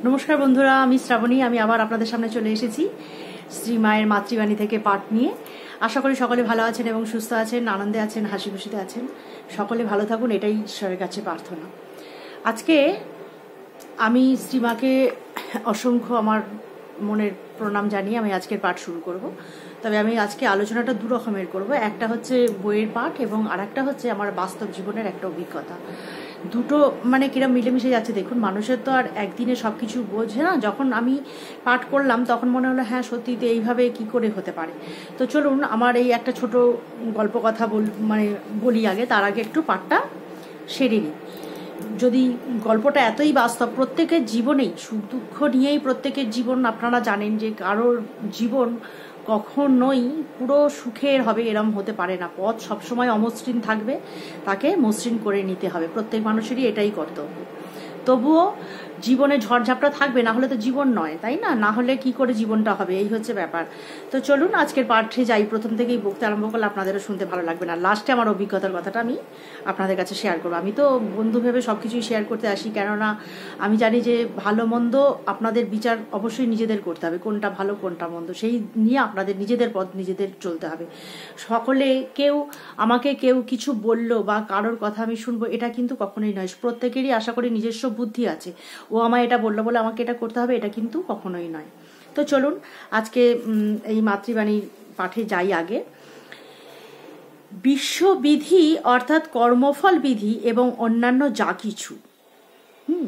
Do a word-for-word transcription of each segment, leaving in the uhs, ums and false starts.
নমস্কার বন্ধুরা, আমি শ্রাবণী। আমি আবার আপনাদের সামনে চলে এসেছি শ্রীমায়ের মাতৃবাণী থেকে পাঠ নিয়ে। আশা করি সকলে ভালো আছেন এবং সুস্থ আছেন, আনন্দে আছেন, হাসি খুশিতে আছেন। সকলে ভালো থাকুন, এটাই ঈশ্বরের কাছে প্রার্থনা। আজকে আমি শ্রীমাকে অসংখ্য আমার মনের প্রণাম জানিয়ে আমি আজকের পাঠ শুরু করব। তবে আমি আজকে আলোচনাটা দু রকমের করব। একটা হচ্ছে বইয়ের পাঠ এবং আর একটা হচ্ছে আমার বাস্তব জীবনের একটা অভিজ্ঞতা। দুটো মানে কিরম মিলেমিশে যাচ্ছে দেখুন। মানুষের তো আর একদিনে সব কিছু বোঝে না। যখন আমি পাঠ করলাম তখন মনে হলো হ্যাঁ সত্যি তো এইভাবে কি করে হতে পারে। তো চলুন আমার এই একটা ছোট গল্প কথা বল মানে বলি আগে, তার আগে একটু পাঠটা সেরে নিই। যদি গল্পটা এতই বাস্তব, প্রত্যেকের জীবনেই সুখ দুঃখ নিয়েই প্রত্যেকের জীবন। আপনারা জানেন যে কারোর জীবন কখনোই পুরো সুখের হবে এরম হতে পারে না। পথ সবসময় অমসৃণ থাকবে, তাকে মসৃণ করে নিতে হবে। প্রত্যেক মানুষেরই এটাই কর্তব্য। তবুও জীবনে ঝড়ঝাপটা থাকবে, না হলে তো জীবন নয়, তাই না? না হলে কি করে জীবনটা হবে, এই হচ্ছে ব্যাপার। তো চলুন আজকের পাঠে যাই। প্রথম থেকেই বলতে আরম্ভ করলে আপনাদেরও শুনতে ভালো লাগবে না। লাস্টে আমার অভিজ্ঞতার কথাটা আমি আপনাদের কাছে শেয়ার করবো। আমি তো বন্ধু ভেবে সব কিছুই শেয়ার করতে আসি, কেননা আমি জানি যে ভালো মন্দ আপনাদের বিচার অবশ্যই নিজেদের করতে হবে, কোনটা ভালো কোনটা মন্দ, সেই নিয়ে আপনাদের নিজেদের পথ নিজেদের চলতে হবে। সকলে কেউ আমাকে কেউ কিছু বললো বা কারোর কথা আমি শুনবো, এটা কিন্তু কখনোই নয়। প্রত্যেকেরই আশা করি নিজস্ব বুদ্ধি আছে। ও আমায় এটা বললো বলে আমাকে এটা করতে হবে, এটা কিন্তু কখনোই নয়। তো চলুন আজকে এই মাতৃবাণীর পাঠে যাই। আগে বিশ্ববিধি অর্থাৎ কর্মফল বিধি এবং অন্যান্য যা কিছু হুম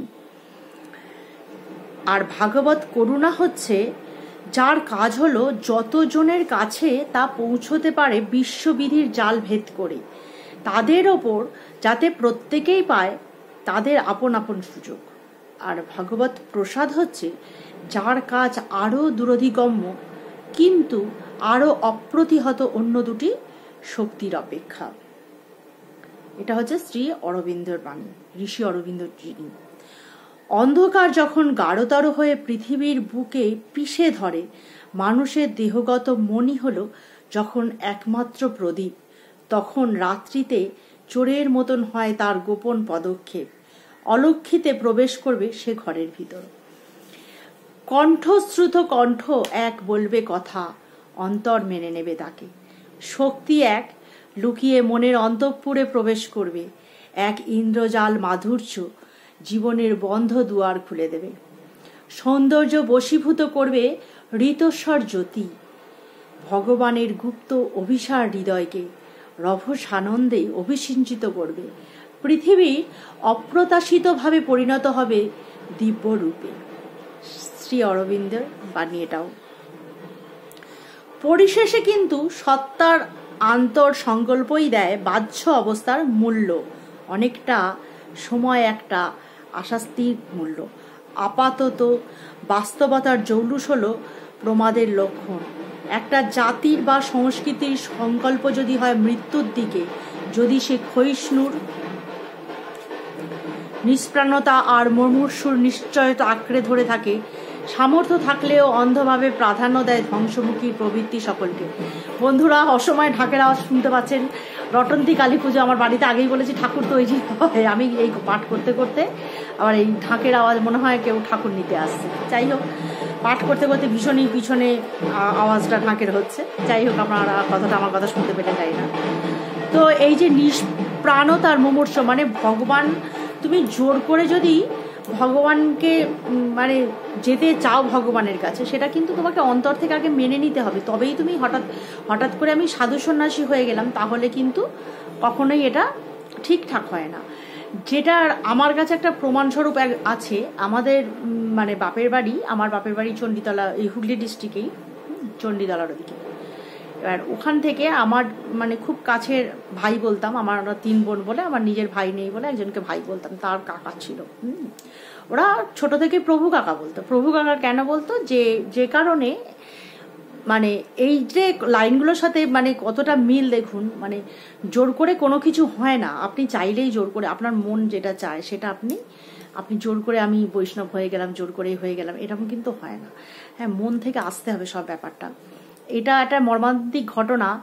আর ভাগবত করুণা হচ্ছে যার কাজ হলো যতজনের কাছে তা পৌঁছতে পারে বিশ্ববিধির জাল ভেদ করে, তাদের ওপর যাতে প্রত্যেকেই পায় তাদের আপন আপন সুযোগ। আর ভাগবত প্রসাদ হচ্ছে যার কাজ আরও দূরধিগম্য কিন্তু আরও অপ্রতিহত অন্য দুটি শক্তির অপেক্ষা। এটা হচ্ছে শ্রী অরবিন্দর বাণী, ঋষি অরবিন্দ যিনি। অন্ধকার যখন গাঢ়তর হয়ে পৃথিবীর বুকে পিষে ধরে, মানুষের দেহগত মনই হলো যখন একমাত্র প্রদীপ, তখন রাত্রিতে চোরের মতন হয় তার গোপন পদক্ষেপ। অলক্ষিতে প্রবেশ করবে সে ঘরের ভিতর। কণ্ঠশ্রুত কণ্ঠ এক বলবে কথা, অন্তর মেনে নেবে তাকে। শক্তি এক লুকিয়ে মনের অন্তঃপুরে প্রবেশ করবে। এক ইন্দ্রজাল মাধুর্য জীবনের বন্ধ দুয়ার খুলে দেবে। সৌন্দর্য বশীভূত করবে ঋতস্বর জ্যোতি। ভগবানের গুপ্ত অভিসার হৃদয়কে রভস আনন্দে অভিসিঞ্চিত করবে। পৃথিবী অপ্রত্যাশিতভাবে পরিণত হবে দিব্য রূপে। শ্রী অরবিন্দের বাণী এটাও। পরিশেষে কিন্তু সত্তার আন্তর সংকল্পই দেয় বাহ্য অবস্থার মূল্য, অনেকটা সময় একটা আশাস্তির মূল্য। আপাতত বাস্তবতার জৌলুস হলো প্রমাদের লক্ষণ। একটা জাতির বা সংস্কৃতির সংকল্প যদি হয় মৃত্যুর দিকে, যদি সে ক্ষয়িষ্ণুর নিষ্প্রাণতা আর মুমূর্ষুর নিশ্চয়তা আঁকড়ে ধরে থাকে, সামর্থ্য থাকলেও অন্ধভাবে প্রাধান্য দেয় ধ্বংসমুখী প্রবৃত্তি সকলকে। বন্ধুরা, অসময়ে ঢাকের আওয়াজ শুনতে পাচ্ছেন। রটন্তী কালী পুজো আমার বাড়িতে, আগেই বলেছি ঠাকুর তৈরি হয়। আমি এই পাঠ করতে করতে আবার এই ঢাকের আওয়াজ মনে হয় কেউ ঠাকুর নিতে আসছে। যাই হোক, পাঠ করতে করতে ভীষণই পিছনে আওয়াজটা ঢাকের হচ্ছে। যাই হোক, আপনারা কথাটা আমার কথা শুনতে পেলে যাই না। তো এই যে নিষ্প্রাণতার মুমূর্ষ, মানে ভগবান, তুমি জোর করে যদি ভগবানকে মানে যেতে চাও ভগবানের কাছে, সেটা কিন্তু তোমাকে অন্তর থেকে আগে মেনে নিতে হবে। তবেই তুমি হঠাৎ হঠাৎ করে আমি সাধু সন্ন্যাসী হয়ে গেলাম, তাহলে কিন্তু কখনোই এটা ঠিকঠাক হয় না। যেটা আমার কাছে একটা প্রমাণস্বরূপ আছে। আমাদের মানে বাপের বাড়ি, আমার বাপের বাড়ি চণ্ডীতলা, এই হুগলি ডিস্ট্রিক্টেই চণ্ডীতলার ওদিকে। এবার ওখান থেকে আমার মানে খুব কাছের ভাই বলতাম, আমার তিন বোন বলে, আমার নিজের ভাই নেই বলে একজনকে ভাই বলতাম, তার কাকা ছিল। হুম ওরা ছোট থেকে প্রভু কাকা বলতো। প্রভু কাকা কেন বলতো? যে যে কারণে মানে এই যে লাইনগুলোর সাথে মানে কতটা মিল দেখুন। মানে জোর করে কোনো কিছু হয় না। আপনি চাইলেই জোর করে, আপনার মন যেটা চায় সেটা আপনি আপনি জোর করে আমি বৈষ্ণব হয়ে গেলাম, জোর করেই হয়ে গেলাম, এরকম কিন্তু হয় না। হ্যাঁ, মন থেকে আসতে হবে সব ব্যাপারটা। এটা একটা মর্মান্তিক ঘটনা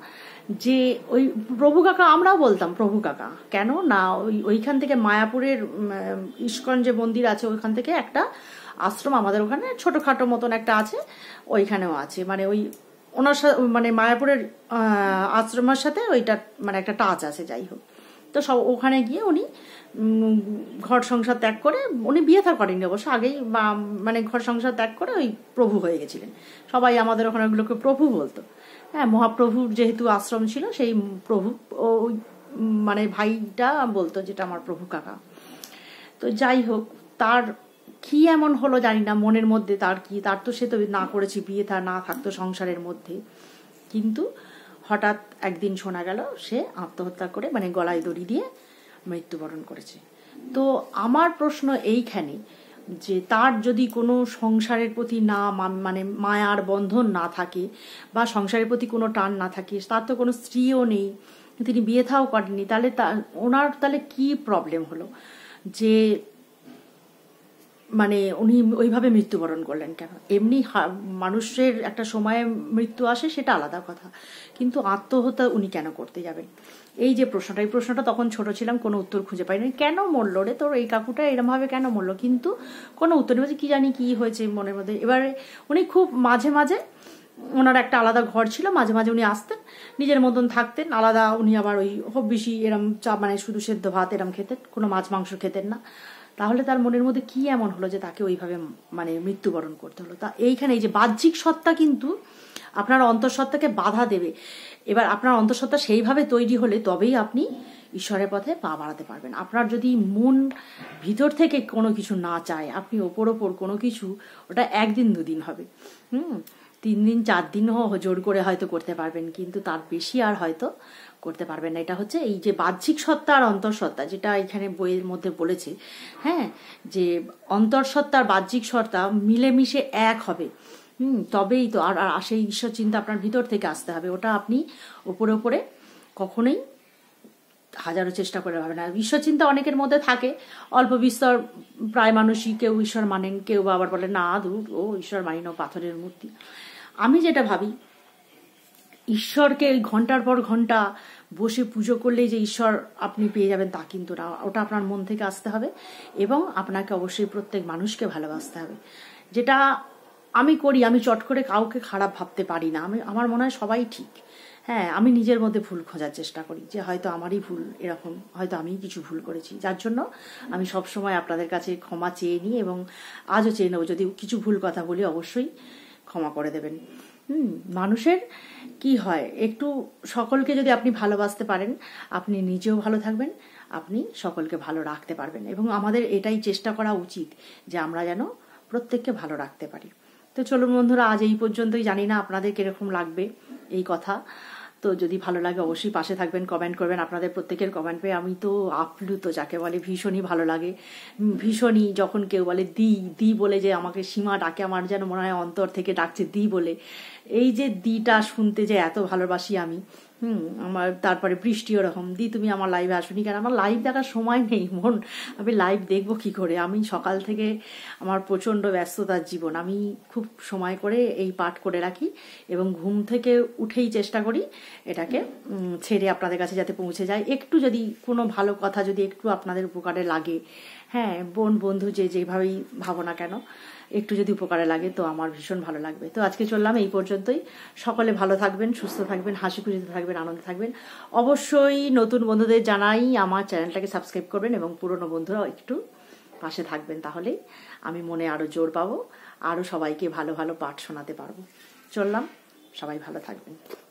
যে ওই প্রভু কাকা, আমরাও বলতাম প্রভু কাকা, কেন না ওই ওইখান থেকে মায়াপুরের ইস্কন যে মন্দির আছে ওইখান থেকে একটা আশ্রম আমাদের ওখানে ছোটখাটো মতন একটা আছে, ওইখানেও আছে, মানে ওই ওনার সাথে মানে মায়াপুরের আশ্রমের সাথে ওইটা মানে একটা টাচ আছে। যাই হোক, তো সব ওখানে গিয়ে উনি ঘর সংসার ত্যাগ করে, উনি বিয়ে থা করেননি অবশ্য, আগেই মানে ঘর সংসার ত্যাগ করে ওই প্রভু হয়ে গেছিলেন। সবাই আমাদের ওখানে ওগুলোকে প্রভু বলতো। হ্যাঁ, মহাপ্রভুর যেহেতু আশ্রম ছিল, সেই প্রভু ওই মানে ভাইটা বলতো যেটা আমার প্রভু কাকা। তো যাই হোক, তার কি এমন হলো জানি না, মনের মধ্যে তার কি, তার তো সে তো না করেছি বিয়ে থা, না থাকতো সংসারের মধ্যে, কিন্তু হঠাৎ একদিন শোনা গেল সে আত্মহত্যা করে মানে গলায় দড়ি দিয়ে মৃত্যুবরণ করেছে। তো আমার প্রশ্ন এইখানে যে তার যদি কোনো সংসারের প্রতি না মানে মায়ার বন্ধন না থাকে বা সংসারের প্রতি কোনো টান না থাকে, তার তো কোনো স্ত্রীও নেই, তিনি বিয়ে থাও করেননি, তাহলে ওনার তাহলে কি প্রবলেম হলো যে মানে উনি ওইভাবে মৃত্যুবরণ করলেন কেন? এমনি মানুষের একটা সময়ে মৃত্যু আসে, সেটা আলাদা কথা, কিন্তু আত্মহত্যা উনি কেন করতে যাবেন? এই যে প্রশ্নটা, এই প্রশ্নটা তখন ছোট ছিলাম, কোনো উত্তর খুঁজে পাইনি। কেন মরলো রে তোর এই কাকুটা, এরম ভাবে কেন মরলো? কিন্তু কোনো উত্তর নেই, কি জানি কি হয়েছে মনের মধ্যে। এবারে উনি খুব মাঝে মাঝে, ওনার একটা আলাদা ঘর ছিল, মাঝে মাঝে উনি আসতেন, নিজের মতন থাকতেন আলাদা। উনি আবার ওই খুব বেশি এরম চা মানে শুধু সেদ্ধ ভাত এরম খেতেন, কোনো মাছ মাংস খেতেন না। তাহলে তার মনের মধ্যে কি এমন হলো যে তাকে ওইভাবে মানে মৃত্যুবরণ করতে হলো? তা এইখানে এই যে বাহ্যিক সত্তা কিন্তু আপনার অন্তঃসত্ত্বাকে বাধা দেবে। এবার আপনার অন্তঃসত্ত্বা সেইভাবে তৈরি হলে তবেই আপনি ঈশ্বরের পথে পা বাড়াতে পারবেন। আপনার যদি মন ভিতর থেকে কোনো কিছু না চায়, আপনি ওপর ওপর কোনো কিছু, ওটা একদিন দুদিন হবে, হুম তিন দিন চার দিনও জোর করে হয়তো করতে পারবেন, কিন্তু তার বেশি আর হয়তো করতে পারবেন না। এটা হচ্ছে এই যে বাহ্যিক সত্তা আর অন্তঃসত্ত্বা, যেটা এখানে বইয়ের মধ্যে বলেছে, হ্যাঁ, যে অন্তঃসত্ত্বা আর বাহ্যিক সত্তা মিলেমিশে এক হবে, হুম তবেই তো। আর সেই ঈশ্বর চিন্তা আপনার ভিতর থেকে আসতে হবে, ওটা আপনি ওপরে ওপরে কখনোই হাজারো চেষ্টা করে পাবেন না। ঈশ্বর চিন্তা অনেকের মধ্যে থাকে, অল্প বিস্তর, প্রায় মানুষই কেউ ঈশ্বর মানেন, কেউ আবার বলে না দূর ও ঈশ্বর মানি না, পাথরের মূর্তি। আমি যেটা ভাবি, ঈশ্বরকে ঘন্টার পর ঘন্টা বসে পুজো করলেই যে ঈশ্বর আপনি পেয়ে যাবেন তা কিন্তু না, ওটা আপনার মন থেকে আসতে হবে এবং আপনাকে অবশ্যই প্রত্যেক মানুষকে ভালোবাসতে হবে, যেটা আমি করি। আমি চট করে কাউকে খারাপ ভাবতে পারি না, আমি আমার মনে হয় সবাই ঠিক। হ্যাঁ, আমি নিজের মধ্যে ভুল খোঁজার চেষ্টা করি যে হয়তো আমারই ভুল, এরকম হয়তো আমিই কিছু ভুল করেছি, যার জন্য আমি সব সময় আপনাদের কাছে ক্ষমা চেয়ে নিই এবং আজও চেয়ে নেব, যদি কিছু ভুল কথা বলি অবশ্যই ক্ষমা করে দেবেন। হুম মানুষের কি হয়, একটু সকলকে যদি আপনি ভালোবাসতে পারেন, আপনি নিজেও ভালো থাকবেন, আপনি সকলকে ভালো রাখতে পারবেন, এবং আমাদের এটাই চেষ্টা করা উচিত যে আমরা যেন প্রত্যেককে ভালো রাখতে পারি। তো চলুন বন্ধুরা, আজ এই পর্যন্তই। জানি না আপনাদের কিরকম লাগবে এই কথা, তো যদি ভালো লাগে অবশ্যই পাশে থাকবেন, কমেন্ট করবেন। আপনাদের প্রত্যেকের কমেন্ট পেয়ে আমি তো আপ্লুত, যাকে বলে ভীষণই ভালো লাগে। ভীষণই যখন কেউ বলে দি দি বলে, যে আমাকে সীমা ডাকে, আমার যেন মনে হয় অন্তর থেকে ডাকছে দি বলে। এই যে দিটা শুনতে যে এত ভালোবাসি আমি, হুম আমার তারপরে বৃষ্টি ওরকম, দি তুমি আমার লাইভে আসুনি কেন? আমার লাইভ দেখার সময় নেই, মন আমি লাইভ দেখবো কি করে? আমি সকাল থেকে আমার প্রচণ্ড ব্যস্ততার জীবন, আমি খুব সময় করে এই পাঠ করে রাখি এবং ঘুম থেকে উঠেই চেষ্টা করি এটাকে ছেড়ে আপনাদের কাছে যাতে পৌঁছে যায়। একটু যদি কোনো ভালো কথা যদি একটু আপনাদের উপকারে লাগে, হ্যাঁ বোন বন্ধু যে যেভাবেই ভাবো না কেন, একটু যদি উপকারে লাগে তো আমার ভীষণ ভালো লাগবে। তো আজকে চললাম এই পর্যন্তই। সকলে ভালো থাকবেন, সুস্থ থাকবেন, হাসি খুশিতে থাকবেন, আনন্দে থাকবেন। অবশ্যই নতুন বন্ধুদের জানাই আমার চ্যানেলটাকে সাবস্ক্রাইব করবেন এবং পুরনো বন্ধুরাও একটু পাশে থাকবেন, তাহলেই আমি মনে আরো জোর পাবো, আরো সবাইকে ভালো ভালো পাঠ শোনাতে পারবো। চললাম, সবাই ভালো থাকবেন।